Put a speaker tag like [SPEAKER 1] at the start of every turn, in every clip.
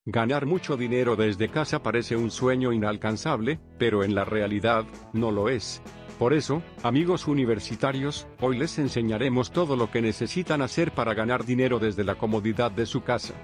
[SPEAKER 1] Ganar mucho dinero desde casa parece un sueño inalcanzable, pero en la realidad, no lo es. Por eso, amigos universitarios, hoy les enseñaremos todo lo que necesitan hacer para ganar dinero desde la comodidad de su casa.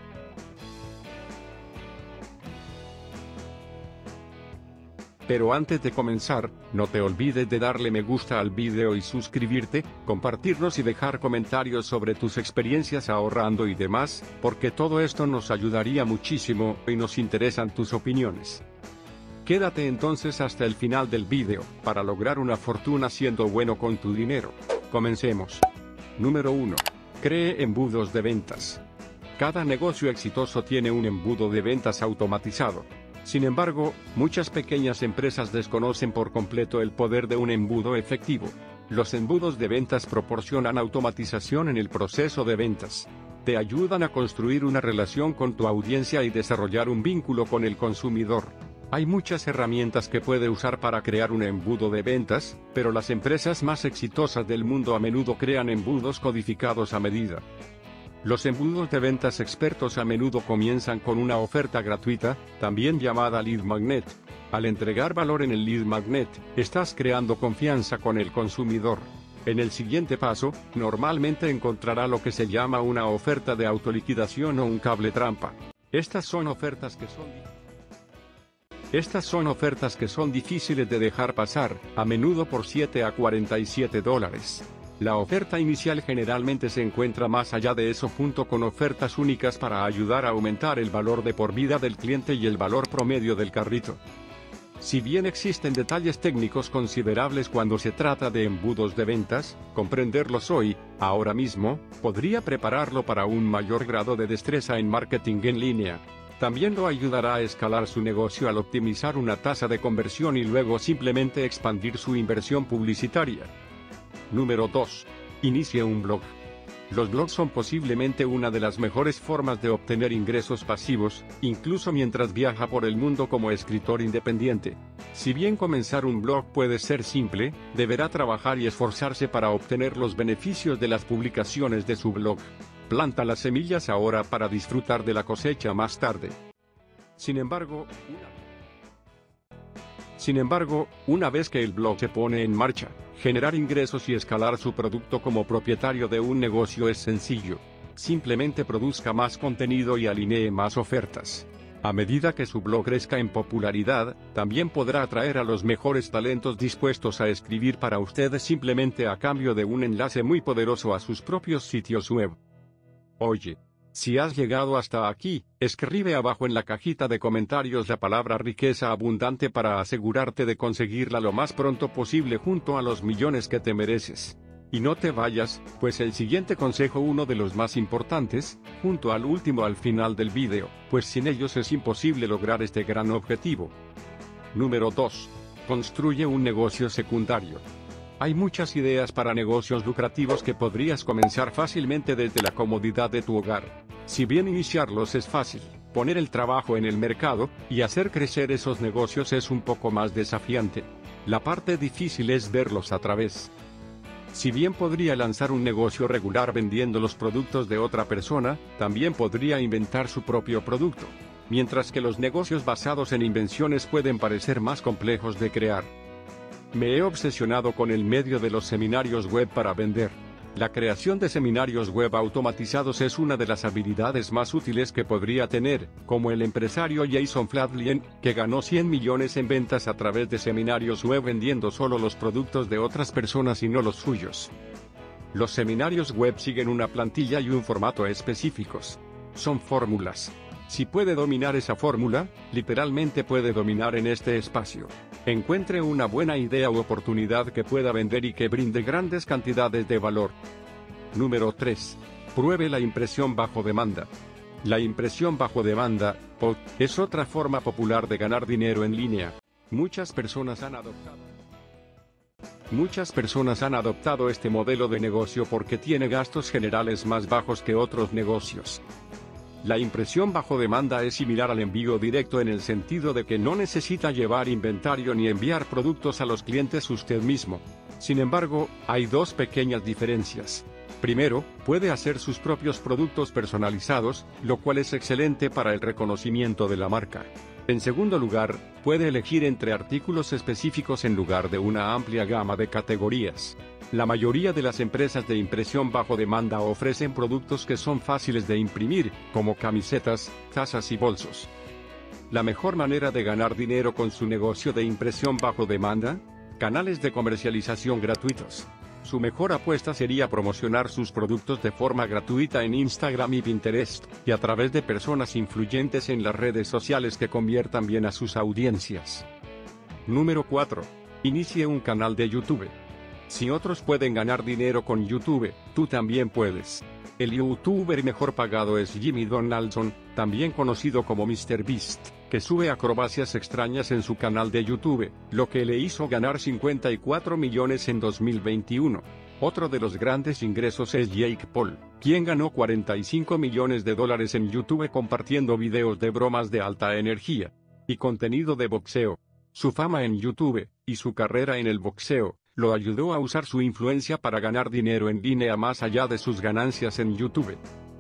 [SPEAKER 1] Pero antes de comenzar, no te olvides de darle me gusta al video y suscribirte, compartirnos y dejar comentarios sobre tus experiencias ahorrando y demás, porque todo esto nos ayudaría muchísimo y nos interesan tus opiniones. Quédate entonces hasta el final del video, para lograr una fortuna siendo bueno con tu dinero. Comencemos. Número 1. Cree embudos de ventas. Cada negocio exitoso tiene un embudo de ventas automatizado. Sin embargo, muchas pequeñas empresas desconocen por completo el poder de un embudo efectivo. Los embudos de ventas proporcionan automatización en el proceso de ventas. Te ayudan a construir una relación con tu audiencia y desarrollar un vínculo con el consumidor. Hay muchas herramientas que puede usar para crear un embudo de ventas, pero las empresas más exitosas del mundo a menudo crean embudos codificados a medida. Los embudos de ventas expertos a menudo comienzan con una oferta gratuita, también llamada lead magnet. Al entregar valor en el lead magnet, estás creando confianza con el consumidor. En el siguiente paso, normalmente encontrará lo que se llama una oferta de autoliquidación o un cable trampa. Estas son ofertas que son difíciles de dejar pasar, a menudo por $7 a $47. La oferta inicial generalmente se encuentra más allá de eso junto con ofertas únicas para ayudar a aumentar el valor de por vida del cliente y el valor promedio del carrito. Si bien existen detalles técnicos considerables cuando se trata de embudos de ventas, comprenderlos hoy, ahora mismo, podría prepararlo para un mayor grado de destreza en marketing en línea. También lo ayudará a escalar su negocio al optimizar una tasa de conversión y luego simplemente expandir su inversión publicitaria. Número 2. Inicie un blog. Los blogs son posiblemente una de las mejores formas de obtener ingresos pasivos, incluso mientras viaja por el mundo como escritor independiente. Si bien comenzar un blog puede ser simple, deberá trabajar y esforzarse para obtener los beneficios de las publicaciones de su blog. Planta las semillas ahora para disfrutar de la cosecha más tarde. Sin embargo, una vez que el blog se pone en marcha, generar ingresos y escalar su producto como propietario de un negocio es sencillo. Simplemente produzca más contenido y alinee más ofertas. A medida que su blog crezca en popularidad, también podrá atraer a los mejores talentos dispuestos a escribir para usted simplemente a cambio de un enlace muy poderoso a sus propios sitios web. Oye, si has llegado hasta aquí, escribe abajo en la cajita de comentarios la palabra riqueza abundante para asegurarte de conseguirla lo más pronto posible junto a los millones que te mereces. Y no te vayas, pues el siguiente consejo uno de los más importantes, junto al último al final del video, pues sin ellos es imposible lograr este gran objetivo. Número 2. Construye un negocio secundario. Hay muchas ideas para negocios lucrativos que podrías comenzar fácilmente desde la comodidad de tu hogar. Si bien iniciarlos es fácil, poner el trabajo en el mercado y hacer crecer esos negocios es un poco más desafiante. La parte difícil es verlos a través. Si bien podría lanzar un negocio regular vendiendo los productos de otra persona, también podría inventar su propio producto. Mientras que los negocios basados en invenciones pueden parecer más complejos de crear. Me he obsesionado con el medio de los seminarios web para vender. La creación de seminarios web automatizados es una de las habilidades más útiles que podría tener, como el empresario Jason Fladlien, que ganó 100 millones en ventas a través de seminarios web vendiendo solo los productos de otras personas y no los suyos. Los seminarios web siguen una plantilla y un formato específicos. Son fórmulas. Si puede dominar esa fórmula, literalmente puede dominar en este espacio. Encuentre una buena idea u oportunidad que pueda vender y que brinde grandes cantidades de valor. Número 3. Pruebe la impresión bajo demanda. La impresión bajo demanda, POD, es otra forma popular de ganar dinero en línea. Muchas personas han adoptado este modelo de negocio porque tiene gastos generales más bajos que otros negocios. La impresión bajo demanda es similar al envío directo en el sentido de que no necesita llevar inventario ni enviar productos a los clientes usted mismo. Sin embargo, hay dos pequeñas diferencias. Primero, puede hacer sus propios productos personalizados, lo cual es excelente para el reconocimiento de la marca. En segundo lugar, puede elegir entre artículos específicos en lugar de una amplia gama de categorías. La mayoría de las empresas de impresión bajo demanda ofrecen productos que son fáciles de imprimir, como camisetas, tazas y bolsos. ¿La mejor manera de ganar dinero con su negocio de impresión bajo demanda? Canales de comercialización gratuitos. Su mejor apuesta sería promocionar sus productos de forma gratuita en Instagram y Pinterest, y a través de personas influyentes en las redes sociales que conviertan bien a sus audiencias. Número 4. Inicie un canal de YouTube. Si otros pueden ganar dinero con YouTube, tú también puedes. El youtuber mejor pagado es Jimmy Donaldson, también conocido como MrBeast, que sube acrobacias extrañas en su canal de YouTube, lo que le hizo ganar 54 millones en 2021. Otro de los grandes ingresos es Jake Paul, quien ganó 45 millones de dólares en YouTube compartiendo videos de bromas de alta energía y contenido de boxeo. Su fama en YouTube, y su carrera en el boxeo, lo ayudó a usar su influencia para ganar dinero en línea más allá de sus ganancias en YouTube.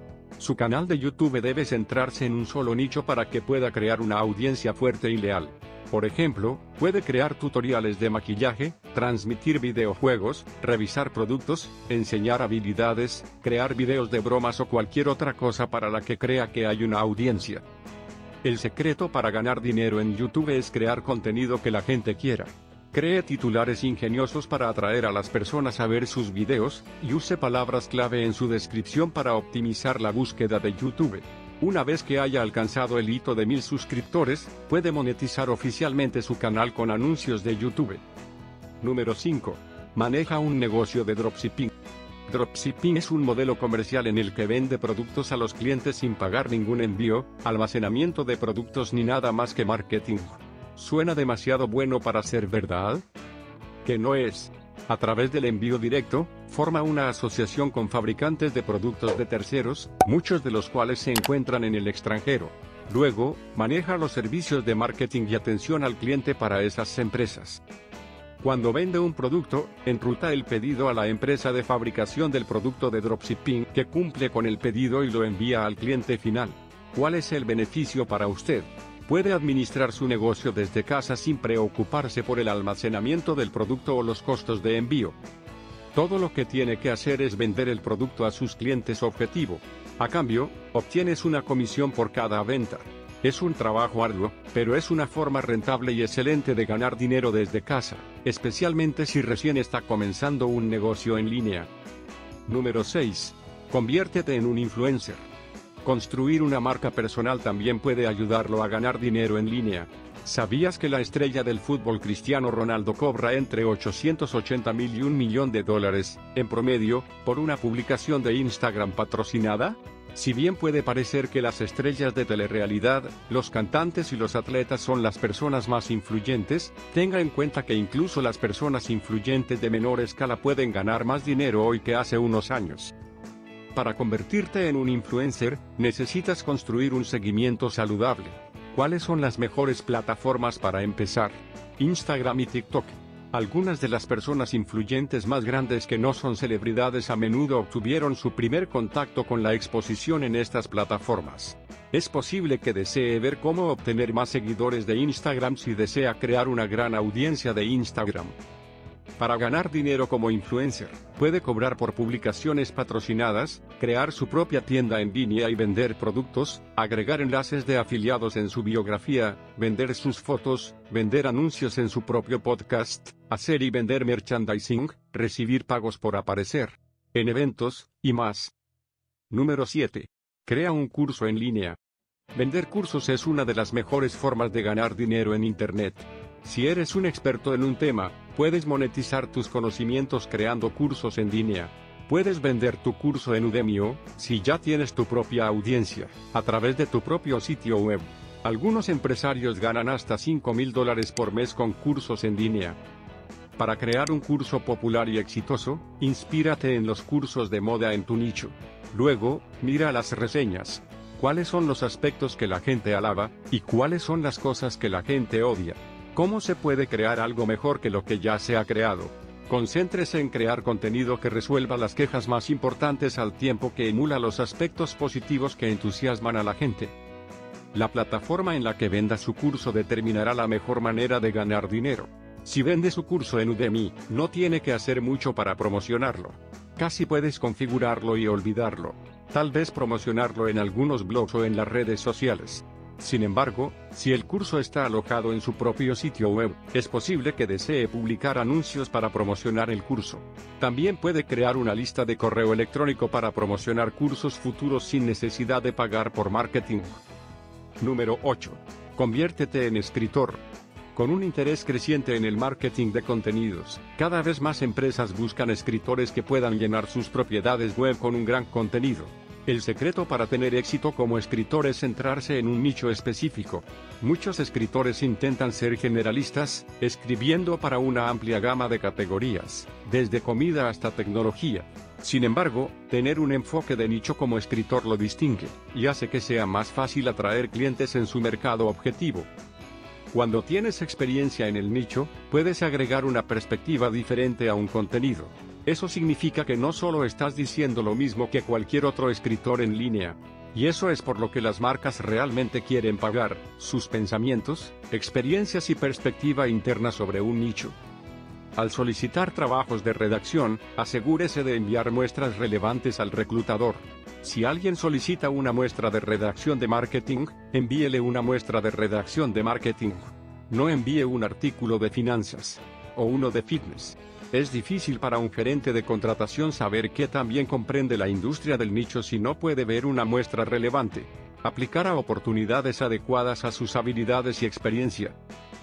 [SPEAKER 1] Su canal de YouTube debe centrarse en un solo nicho para que pueda crear una audiencia fuerte y leal. Por ejemplo, puede crear tutoriales de maquillaje, transmitir videojuegos, revisar productos, enseñar habilidades, crear videos de bromas o cualquier otra cosa para la que crea que hay una audiencia. El secreto para ganar dinero en YouTube es crear contenido que la gente quiera. Cree titulares ingeniosos para atraer a las personas a ver sus videos, y use palabras clave en su descripción para optimizar la búsqueda de YouTube. Una vez que haya alcanzado el hito de 1000 suscriptores, puede monetizar oficialmente su canal con anuncios de YouTube. Número 5. Maneja un negocio de dropshipping. Dropshipping es un modelo comercial en el que vende productos a los clientes sin pagar ningún envío, almacenamiento de productos ni nada más que marketing. ¿Suena demasiado bueno para ser verdad? ¿Que no es? A través del envío directo, forma una asociación con fabricantes de productos de terceros, muchos de los cuales se encuentran en el extranjero. Luego, maneja los servicios de marketing y atención al cliente para esas empresas. Cuando vende un producto, enruta el pedido a la empresa de fabricación del producto de dropshipping, que cumple con el pedido y lo envía al cliente final. ¿Cuál es el beneficio para usted? Puede administrar su negocio desde casa sin preocuparse por el almacenamiento del producto o los costos de envío. Todo lo que tiene que hacer es vender el producto a sus clientes objetivo. A cambio, obtienes una comisión por cada venta. Es un trabajo arduo, pero es una forma rentable y excelente de ganar dinero desde casa, especialmente si recién está comenzando un negocio en línea. Número 6. Conviértete en un influencer. Construir una marca personal también puede ayudarlo a ganar dinero en línea. ¿Sabías que la estrella del fútbol Cristiano Ronaldo cobra entre 880.000 y $1 millón en promedio, por una publicación de Instagram patrocinada? Si bien puede parecer que las estrellas de telerrealidad, los cantantes y los atletas son las personas más influyentes, tenga en cuenta que incluso las personas influyentes de menor escala pueden ganar más dinero hoy que hace unos años. Para convertirte en un influencer, necesitas construir un seguimiento saludable. ¿Cuáles son las mejores plataformas para empezar? Instagram y TikTok. Algunas de las personas influyentes más grandes que no son celebridades a menudo obtuvieron su primer contacto con la exposición en estas plataformas. Es posible que desee ver cómo obtener más seguidores de Instagram si desea crear una gran audiencia de Instagram. Para ganar dinero como influencer, puede cobrar por publicaciones patrocinadas, crear su propia tienda en línea y vender productos, agregar enlaces de afiliados en su biografía, vender sus fotos, vender anuncios en su propio podcast, hacer y vender merchandising, recibir pagos por aparecer en eventos, y más. Número 7. Crea un curso en línea. Vender cursos es una de las mejores formas de ganar dinero en Internet. Si eres un experto en un tema, puedes monetizar tus conocimientos creando cursos en línea. Puedes vender tu curso en Udemy o, si ya tienes tu propia audiencia, a través de tu propio sitio web. Algunos empresarios ganan hasta $5,000 por mes con cursos en línea. Para crear un curso popular y exitoso, inspírate en los cursos de moda en tu nicho. Luego, mira las reseñas. ¿Cuáles son los aspectos que la gente alaba, y cuáles son las cosas que la gente odia? ¿Cómo se puede crear algo mejor que lo que ya se ha creado? Concéntrese en crear contenido que resuelva las quejas más importantes al tiempo que emula los aspectos positivos que entusiasman a la gente. La plataforma en la que venda su curso determinará la mejor manera de ganar dinero. Si vende su curso en Udemy, no tiene que hacer mucho para promocionarlo. Casi puedes configurarlo y olvidarlo. Tal vez promocionarlo en algunos blogs o en las redes sociales. Sin embargo, si el curso está alojado en su propio sitio web, es posible que desee publicar anuncios para promocionar el curso. También puede crear una lista de correo electrónico para promocionar cursos futuros sin necesidad de pagar por marketing. Número 8. Conviértete en escritor. Con un interés creciente en el marketing de contenidos, cada vez más empresas buscan escritores que puedan llenar sus propiedades web con un gran contenido. El secreto para tener éxito como escritor es centrarse en un nicho específico. Muchos escritores intentan ser generalistas, escribiendo para una amplia gama de categorías, desde comida hasta tecnología. Sin embargo, tener un enfoque de nicho como escritor lo distingue, y hace que sea más fácil atraer clientes en su mercado objetivo. Cuando tienes experiencia en el nicho, puedes agregar una perspectiva diferente a un contenido. Eso significa que no solo estás diciendo lo mismo que cualquier otro escritor en línea. Y eso es por lo que las marcas realmente quieren pagar, sus pensamientos, experiencias y perspectiva interna sobre un nicho. Al solicitar trabajos de redacción, asegúrese de enviar muestras relevantes al reclutador. Si alguien solicita una muestra de redacción de marketing, envíele una muestra de redacción de marketing. No envíe un artículo de finanzas o uno de fitness. Es difícil para un gerente de contratación saber qué tan bien comprende la industria del nicho si no puede ver una muestra relevante. Aplicar a oportunidades adecuadas a sus habilidades y experiencia.